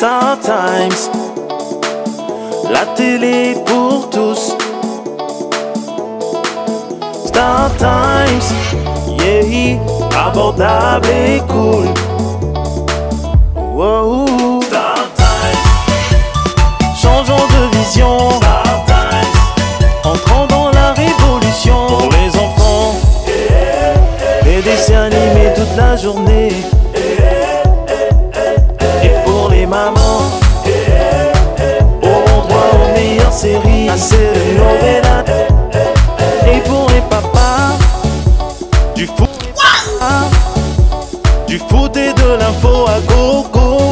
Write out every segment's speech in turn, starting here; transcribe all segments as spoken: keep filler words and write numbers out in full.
Star Times, la télé pour tous. Star Times, yeah, abordable et cool. Wow. Star Times, changeons de vision. Star Times, entrons dans la révolution. Pour les enfants, des dessins animés toute la journée. Et pour les mamans, auront droit aux meilleures séries, assez de novelas. Et pour les papas, du foot, du foot et de l'info à gogo.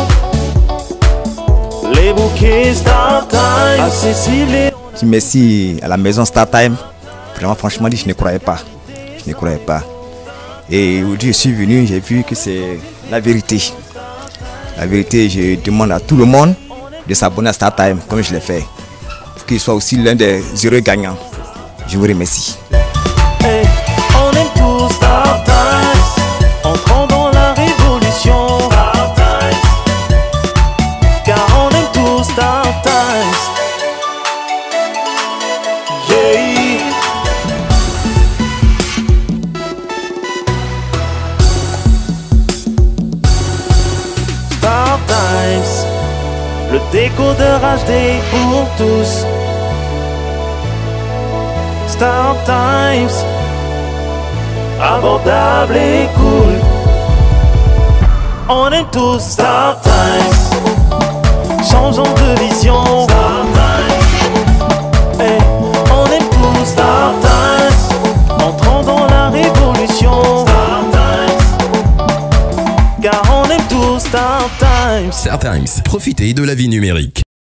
Les bouquets Star Time, accessibles et... Merci à la maison Star Time. Vraiment, franchement, je ne croyais pas. Je ne croyais pas. Et aujourd'hui, je suis venu, j'ai vu que c'est la vérité. La vérité, je demande à tout le monde de s'abonner à Star Time, comme je l'ai fait, pour qu'il soit aussi l'un des heureux gagnants. Je vous remercie. Hey, on aime tous Star Times, entrons dans la révolution. Star Times, car on aime tous Star Times. Yeah. Star Times, le décodeur H D pour tous. Star Times, abordable et cool. On aime tous Star Times, changeons de vision. Star Times, hey, on aime tous Star Times, entrons dans la révolution. Star Times, car on aime tous Star Times. Star Times, profitez de la vie numérique.